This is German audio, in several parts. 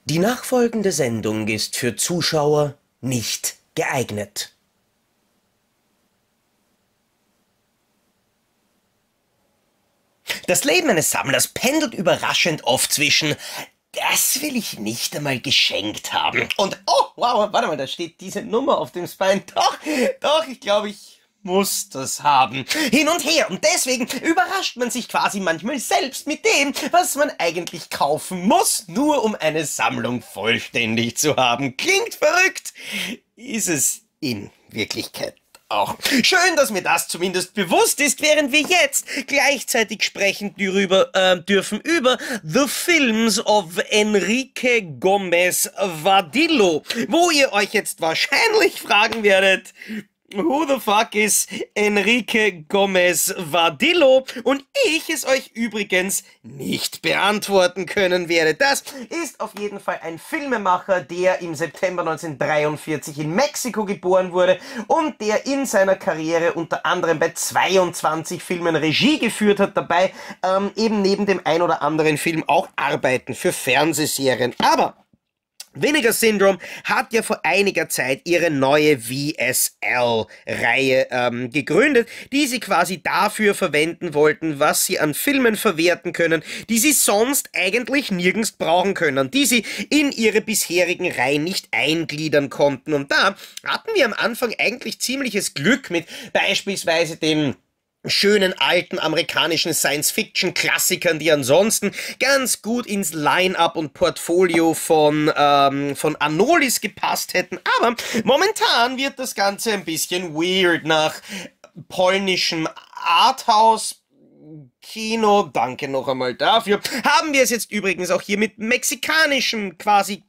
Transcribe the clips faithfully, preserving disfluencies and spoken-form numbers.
Die nachfolgende Sendung ist für Zuschauer nicht geeignet. Das Leben eines Sammlers pendelt überraschend oft zwischen „das will ich nicht einmal geschenkt haben" und „oh, wow, warte mal, da steht diese Nummer auf dem Spine. Doch, doch, ich glaube, ich muss das haben." Hin und her. Und deswegen überrascht man sich quasi manchmal selbst mit dem, was man eigentlich kaufen muss, nur um eine Sammlung vollständig zu haben. Klingt verrückt, ist es in Wirklichkeit auch. Schön, dass mir das zumindest bewusst ist, während wir jetzt gleichzeitig sprechen darüber, äh, dürfen über The Films of Enrique Gomez Vadillo, wo ihr euch jetzt wahrscheinlich fragen werdet: Who the fuck is Enrique Gomez Vadillo? Und ich es euch übrigens nicht beantworten können werde. Das ist auf jeden Fall ein Filmemacher, der im September neunzehnhundertdreiundvierzig in Mexiko geboren wurde und der in seiner Karriere unter anderem bei zweiundzwanzig Filmen Regie geführt hat, dabei ähm, eben neben dem ein oder anderen Film auch Arbeiten für Fernsehserien. Aber Vinegar Syndrome hat ja vor einiger Zeit ihre neue V S L-Reihe ähm, gegründet, die sie quasi dafür verwenden wollten, was sie an Filmen verwerten können, die sie sonst eigentlich nirgends brauchen können, die sie in ihre bisherigen Reihen nicht eingliedern konnten. Und da hatten wir am Anfang eigentlich ziemliches Glück mit beispielsweise den schönen alten amerikanischen Science-Fiction-Klassikern, die ansonsten ganz gut ins Line-Up und Portfolio von, ähm, von Anolis gepasst hätten. Aber momentan wird das Ganze ein bisschen weird. Nach polnischem Arthouse Kino, danke noch einmal dafür, haben wir es jetzt übrigens auch hier mit mexikanischem quasi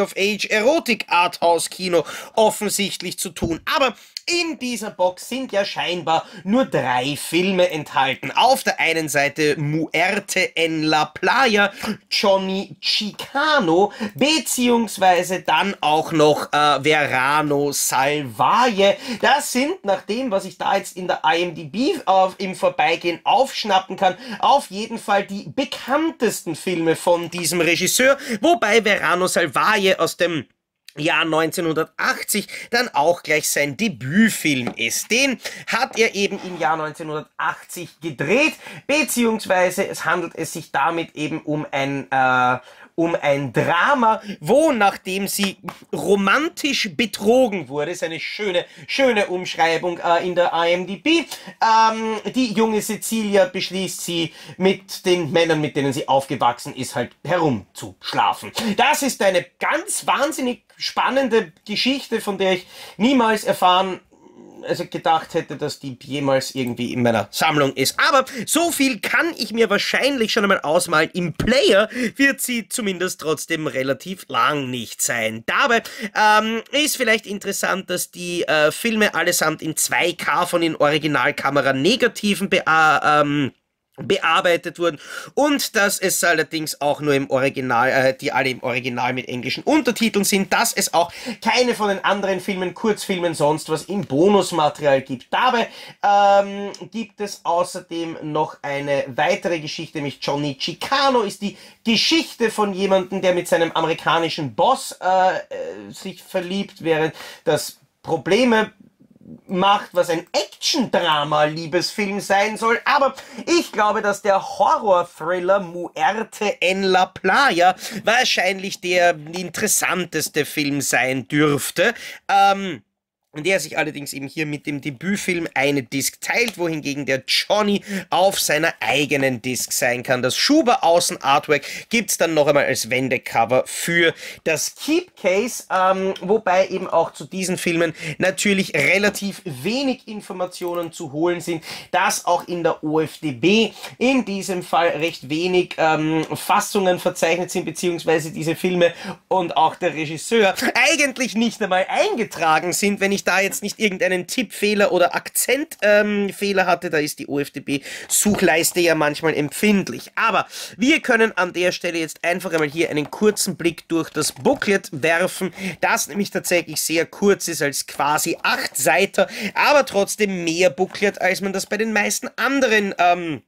Coming-of-Age-Erotik-Arthouse-Kino offensichtlich zu tun. Aber in dieser Box sind ja scheinbar nur drei Filme enthalten. Auf der einen Seite Muerte en la Playa, Johnny Chicano, beziehungsweise dann auch noch äh, Verano Salvaje. Das sind, nach dem, was ich da jetzt in der I M D B auf, im Vorbeigehen aufschnappen kann, auf jeden Fall die bekanntesten Filme von diesem Regisseur, wobei Verano Salvaje aus dem Jahr neunzehnhundertachtzig dann auch gleich sein Debütfilm ist. Den hat er eben im Jahr neunzehnhundertachtzig gedreht, beziehungsweise es handelt es sich damit eben um ein äh, um ein Drama, wo, nachdem sie romantisch betrogen wurde, ist eine schöne, schöne Umschreibung äh, in der I M D B, ähm, die junge Cecilia beschließt, sie mit den Männern, mit denen sie aufgewachsen ist, halt herumzuschlafen. Das ist eine ganz wahnsinnig spannende Geschichte, von der ich niemals erfahren also gedacht hätte, dass die jemals irgendwie in meiner Sammlung ist. Aber so viel kann ich mir wahrscheinlich schon einmal ausmalen. Im Player wird sie zumindest trotzdem relativ lang nicht sein. Dabei ähm, ist vielleicht interessant, dass die äh, Filme allesamt in zwei K von den Originalkamera negativen be äh, ähm, bearbeitet wurden und dass es allerdings auch nur im Original, äh, die alle im Original mit englischen Untertiteln sind, dass es auch keine von den anderen Filmen, Kurzfilmen, sonst was im Bonusmaterial gibt. Dabei ähm, gibt es außerdem noch eine weitere Geschichte, nämlich Johnny Chicano ist die Geschichte von jemandem, der mit seinem amerikanischen Boss äh, äh, sich verliebt, während das Probleme macht, was ein Action-Drama-Liebesfilm sein soll, aber ich glaube, dass der Horror-Thriller Muerte en la Playa wahrscheinlich der interessanteste Film sein dürfte, ähm, der sich allerdings eben hier mit dem Debütfilm eine Disc teilt, wohingegen der Johnny auf seiner eigenen Disc sein kann. Das Schuber-Außen-Artwork gibt's dann noch einmal als Wendecover für das Keepcase, ähm, wobei eben auch zu diesen Filmen natürlich relativ wenig Informationen zu holen sind, dass auch in der O F D B in diesem Fall recht wenig ähm, Fassungen verzeichnet sind, beziehungsweise diese Filme und auch der Regisseur eigentlich nicht einmal eingetragen sind. Wenn ich da jetzt nicht irgendeinen Tippfehler oder Akzentfehler ähm, hatte, da ist die O F D B-Suchleiste ja manchmal empfindlich. Aber wir können an der Stelle jetzt einfach einmal hier einen kurzen Blick durch das Booklet werfen, das nämlich tatsächlich sehr kurz ist als quasi acht Seiter, aber trotzdem mehr Booklet, als man das bei den meisten anderen ähm,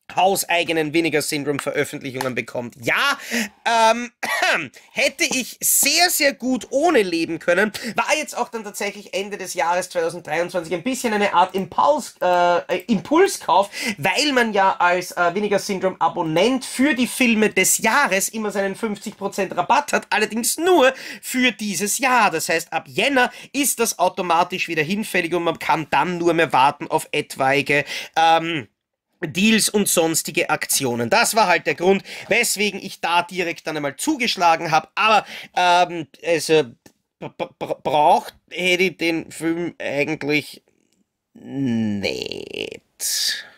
hauseigenen Vinegar Syndrome Veröffentlichungen bekommt. Ja, ähm, hätte ich sehr, sehr gut ohne leben können. War jetzt auch dann tatsächlich Ende des Jahres zweitausenddreiundzwanzig ein bisschen eine Art Impuls, äh, Impulskauf, weil man ja als äh, Vinegar Syndrome Abonnent für die Filme des Jahres immer seinen fünfzig Prozent Rabatt hat, allerdings nur für dieses Jahr. Das heißt, ab Jänner ist das automatisch wieder hinfällig und man kann dann nur mehr warten auf etwaige, ähm, Deals und sonstige Aktionen. Das war halt der Grund, weswegen ich da direkt dann einmal zugeschlagen habe. Aber ähm, also braucht hätte ich den Film eigentlich nicht.